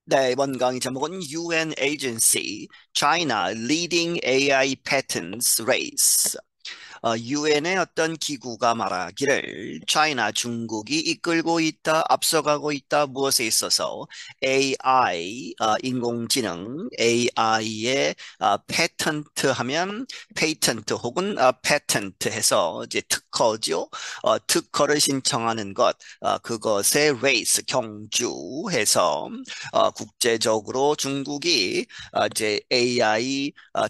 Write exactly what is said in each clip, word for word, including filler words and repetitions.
네, 이번 강의 제목은 유엔 Agency, China Leading 에이아이 Patents Race. 어, 유엔의 어떤 기구가 말하기를 차이나 중국이 이끌고 있다, 앞서가고 있다, 무엇에 있어서 에이아이, 어, 인공지능, 에이아이의 어, 패턴트 하면 페이턴트 혹은 어, 패턴트 해서 이제 특허죠. 어, 특허를 신청하는 것, 어, 그것의 레이스, 경주해서 어, 국제적으로 중국이 어, 이제 에이아이 어,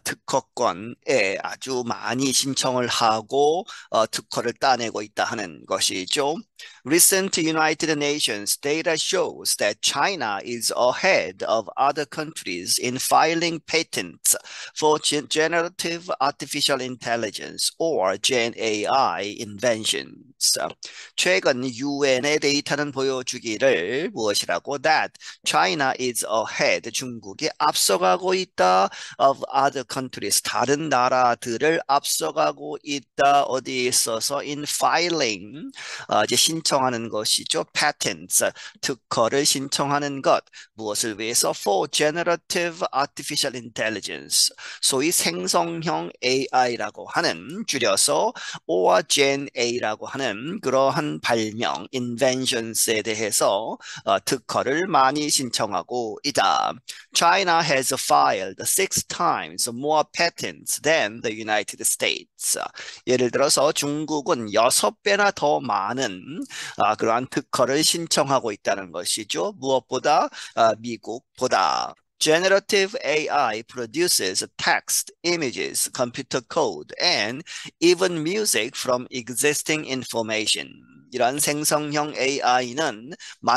특허권에 아주 많이 신청을 하고 어, 특허를 따내고 있다 하는 것이죠. Recent United Nations data shows that China is ahead of other countries in filing patents for gen- generative artificial intelligence or Gen 에이아이 inventions. 최근 유엔의 데이터는 보여주기를 무엇이라고? That China is ahead. 중국이 앞서가고 있다. Of other countries. 다른 나라들을 앞서가고 있다. 어디에 있어서 in filing. 어, 이제 신청하는 것이죠. Patents. 특허를 신청하는 것. 무엇을 위해서? For generative artificial intelligence. 소위 생성형 에이아이라고 하는 줄여서 or Gen A라고 하는 그러한 발명, inventions에 대해서 어, 특허를 많이 신청하고 있다. China has filed six times more patents than the United States. 예를 들어서 중국은 여섯 배나 더 많은 아, 그러한 특허를 신청하고 있다는 것이죠. 무엇보다 아, 미국보다. Generative 에이아이 produces text, images, computer code, and even music from existing information. 이런 생성형 에이아이는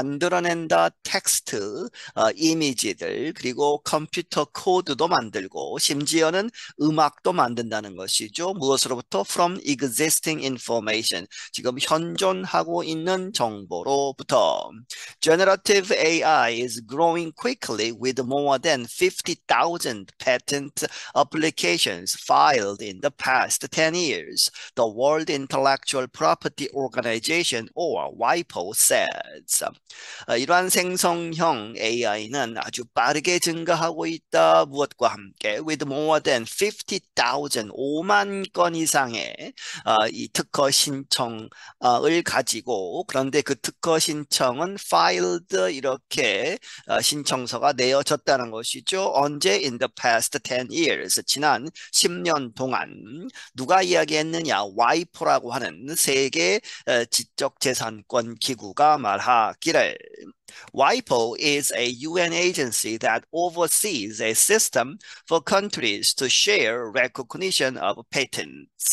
만들어낸다 텍스트, 어, 이미지들, 그리고 컴퓨터 코드도 만들고 심지어는 음악도 만든다는 것이죠. 무엇으로부터? From existing information. 지금 현존하고 있는 정보로부터. Generative 에이아이 is growing quickly with more than fifty thousand patent applications filed in the past ten years. The World Intellectual Property Organization or 와이포 says. 어, 이러한 생성형 에이아이는 아주 빠르게 증가하고 있다. 무엇과 함께? With more than fifty thousand, 오만 건 이상의 어, 이 특허 신청을 가지고 그런데 그 특허 신청은 filed 이렇게 어, 신청서가 내어졌다는 것이죠. 언제? In the past ten years. 지난 십 년 동안 누가 이야기했느냐? 와이포라고 하는 세계 어, 지적재산권 기구가 말하기를 와이포 is a 유엔 agency that oversees a system for countries to share recognition of patents.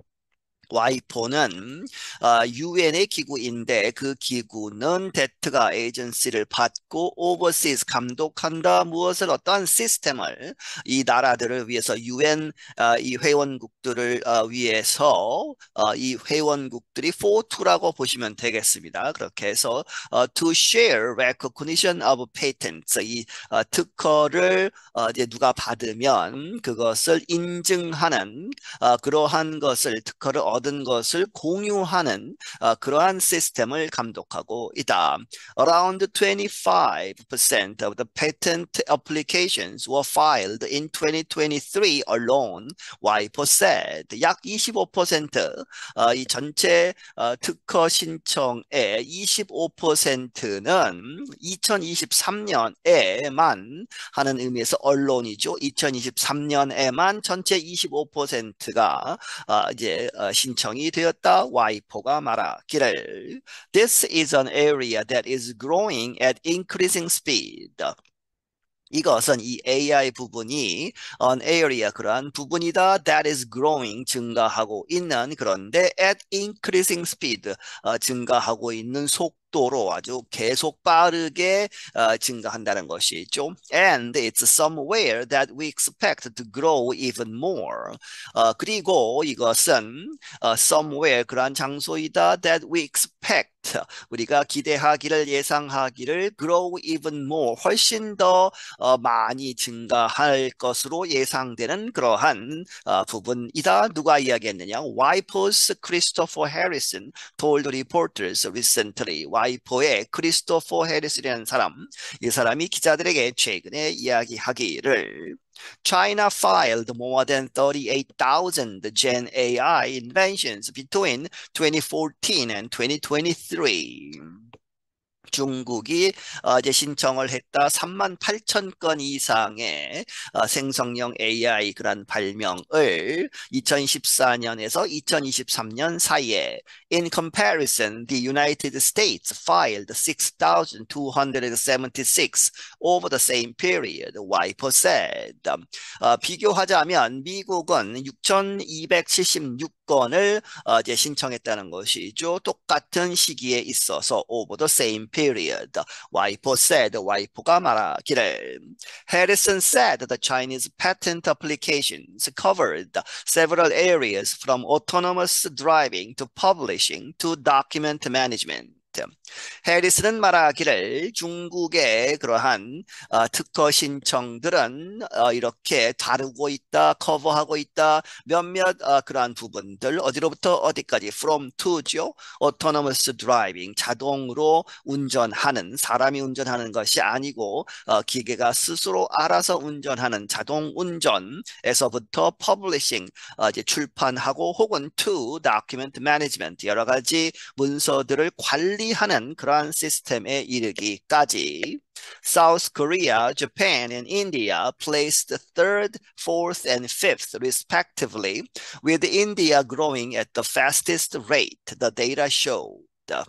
와이포는 어, 유엔의 기구인데 그 기구는 데트가 에이전시를 받고 오버시스 감독한다. 무엇을 어떠한 시스템을 이 나라들을 위해서 유엔 어, 이 회원국들을 어, 위해서 어, 이 회원국들이 포투라고 보시면 되겠습니다. 그렇게 해서 어, to share recognition of patents 이 어, 특허를 어, 이제 누가 받으면 그것을 인증하는 어, 그러한 것을 특허를 얻은 것을 공유하는 어, 그러한 시스템을 감독하고 있다. Around twenty-five percent of the patent applications were filed in twenty twenty-three alone. 와이포 said 약 이십오 퍼센트 어, 이 전체 어, 특허 신청의 이십오 퍼센트는 이천이십삼 년에만 하는 의미에서 언론이죠. 이천이십삼 년에만 전체 이십오 퍼센트가 어, 이제 어, 신청이 되었다. 와이포가 말하기를 This is an area that is growing at increasing speed. 이것은 이 에이아이 부분이 an area 그러한 부분이다 that is growing 증가하고 있는 그런데 at increasing speed 어, 증가하고 있는 속도로 아주 계속 빠르게 어, 증가한다는 것이죠. And it's somewhere that we expect to grow even more. 어, 그리고 이것은 어, somewhere 그러한 장소이다 that we expect 우리가 기대하기를 예상하기를 grow even more 훨씬 더 어, 많이 증가할 것으로 예상되는 그러한 어, 부분이다. 누가 이야기했느냐? 와이포's Christopher Harrison told reporters recently. 와이포의 크리스토퍼 해리슨이라는 사람, 이 사람이 기자들에게 최근에 이야기하기를 China filed more than thirty-eight thousand Gen 에이아이 inventions between twenty fourteen and twenty twenty-three. 중국이 어, 이제 신청을 했다 삼만 팔천 건 이상의 어, 생성형 에이아이 그런 발명을 이천십사 년에서 이천이십삼 년 사이에 In comparison, the United States filed six thousand two hundred seventy-six over the same period, 와이퍼 said. 어, 비교하자면 미국은 육천이백칠십육 건을 어, 이제 신청했다는 것이죠. 똑같은 시기에 있어서 over the same period. 와이퍼 said, 와이퍼가 말하기를 Harrison said the Chinese patent applications covered several areas from autonomous driving to publishing to document management. 해리스는 말하기를 중국의 그러한 어, 특허 신청들은 어, 이렇게 다루고 있다, 커버하고 있다, 몇몇 어, 그러한 부분들 어디로부터 어디까지 from to죠. autonomous driving 자동으로 운전하는 사람이 운전하는 것이 아니고 어, 기계가 스스로 알아서 운전하는 자동 운전에서부터 publishing 어, 이제 출판하고 혹은 to document management 여러 가지 문서들을 관리하는 그러한 시스템에 이르기까지 South Korea, Japan, and India placed third, fourth, and fifth respectively, with India growing at the fastest rate, the data showed.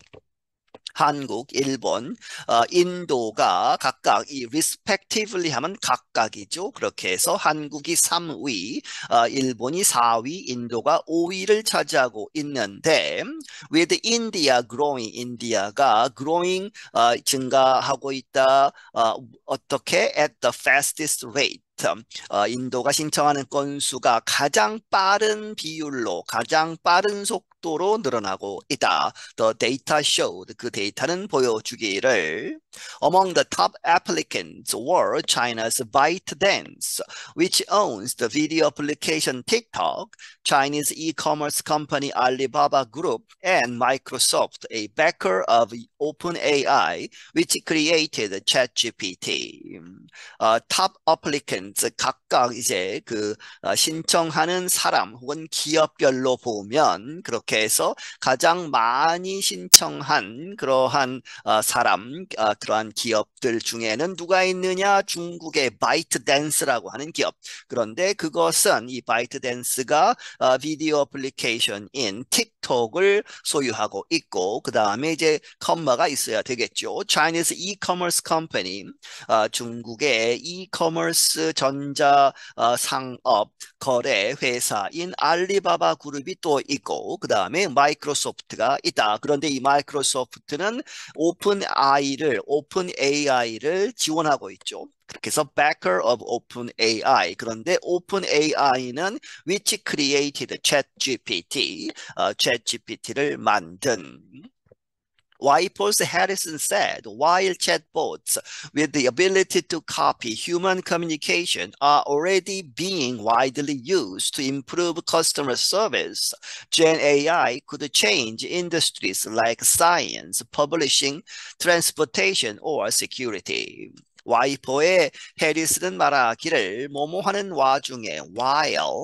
한국, 일본, 어, 인도가 각각 이 respectively 하면 각각이죠. 그렇게 해서 한국이 삼 위, 어, 일본이 사 위, 인도가 오 위를 차지하고 있는데 with India growing, 인디아가 growing 어, 증가하고 있다. 어, 어떻게? At the fastest rate. 어, 인도가 신청하는 건수가 가장 빠른 비율로 가장 빠른 속도로 늘어나고 있다. The data showed 그 데이터는 보여주기를 Among the top applicants were China's ByteDance, which owns the video application TikTok, Chinese e-commerce company Alibaba Group, and Microsoft, a backer of OpenAI, which created ChatGPT. 어, top applicants 각각 이제 그 어, 신청하는 사람 혹은 기업별로 보면 그렇게 해서 가장 많이 신청한 그러한 어, 사람 어, 그러한 기업들 중에는 누가 있느냐? 중국의 바이트댄스라고 하는 기업. 그런데 그것은 이 바이트댄스가 어, 비디오 어플리케이션인 틱톡을 소유하고 있고 그 다음에 이제 컴마가 있어야 되겠죠. Chinese e-commerce company 어, 중국의 e-commerce 전자 어, 상업 거래 회사인 알리바바 그룹이 또 있고 그 다음에 마이크로소프트가 있다. 그런데 이 마이크로소프트는 오픈 아이를 오픈 에이아이를 지원하고 있죠. 그렇게 해서 backer of OpenAI. 그런데 OpenAI는 which created ChatGPT, 어, ChatGPT를 만든 와이퍼's Harrison said, while chatbots with the ability to copy human communication are already being widely used to improve customer service, Gen A I could change industries like science, publishing, transportation, or security. 와이퍼의 해리스는 말하기를 뭐뭐하는 와중에 while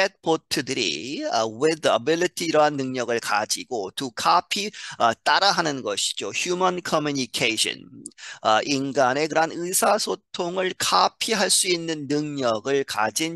챗보트들이 uh, with the ability 이러한 능력을 가지고 to copy uh, 따라하는 것이죠. human communication uh, 인간의 그런 의사소통을 카피할 수 있는 능력을 가진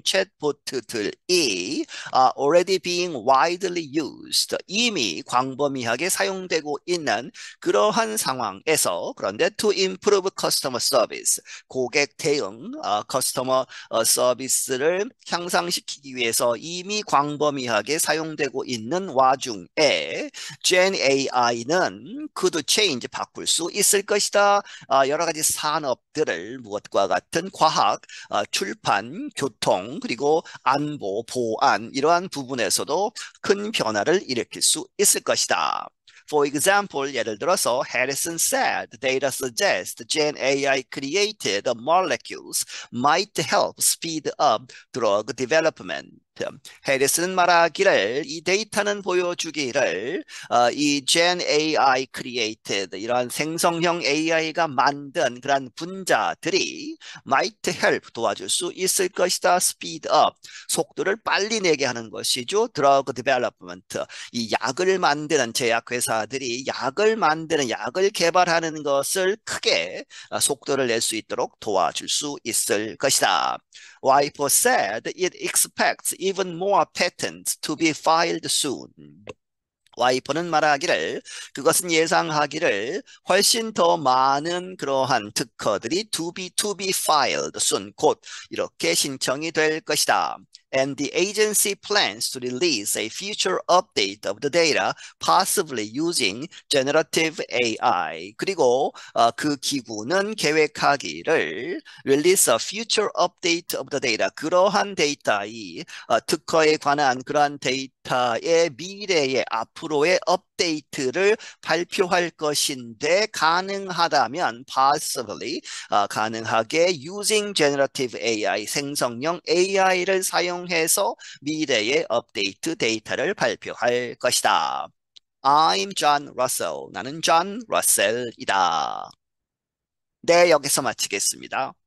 챗보트들이 uh, already being widely used 이미 광범위하게 사용되고 있는 그러한 상황에서 그런데 to improve customer service 고객 대응, 어, 커스터머 어, 서비스를 향상시키기 위해서 이미 광범위하게 사용되고 있는 와중에 Gen 에이아이는 could change, 바꿀 수 있을 것이다. 어, 여러 가지 산업들을 무엇과 같은 과학, 어, 출판, 교통, 그리고 안보, 보안 이러한 부분에서도 큰 변화를 일으킬 수 있을 것이다. For example, 예를 들어서 Harrison said data suggests Gen 에이아이 created molecules might help speed up drug development. 해리슨은 말하기를 이 데이터는 보여주기를 어, 이 Gen 에이아이 created 이러한 생성형 에이아이가 만든 그런 분자들이 might help 도와줄 수 있을 것이다. speed up 속도를 빨리 내게 하는 것이죠. drug development 이 약을 만드는 제약회사들이 약을 만드는 약을 개발하는 것을 크게 속도를 낼 수 있도록 도와줄 수 있을 것이다. 와이퍼 said it expects even more patents to be filed soon. 와이퍼는 말하기를 그것은 예상하기를 훨씬 더 많은 그러한 특허들이 to be to be filed soon 곧 이렇게 신청이 될 것이다. And the agency plans to release a future update of the data, possibly using generative 에이아이. 그리고 어, 그 기구는 계획하기를 release a future update of the data. 그러한 데이터의 어, 특허에 관한 그러한 데이터의 미래의 앞으로의 업데이트를 발표할 것인데 가능하다면 possibly 어, 가능하게 using generative 에이아이 생성형 에이아이를 사용 해서 미래의 업데이트 데이터를 발표할 것이다. I'm John Russell. 나는 John Russell이다. 네, 여기서 마치겠습니다.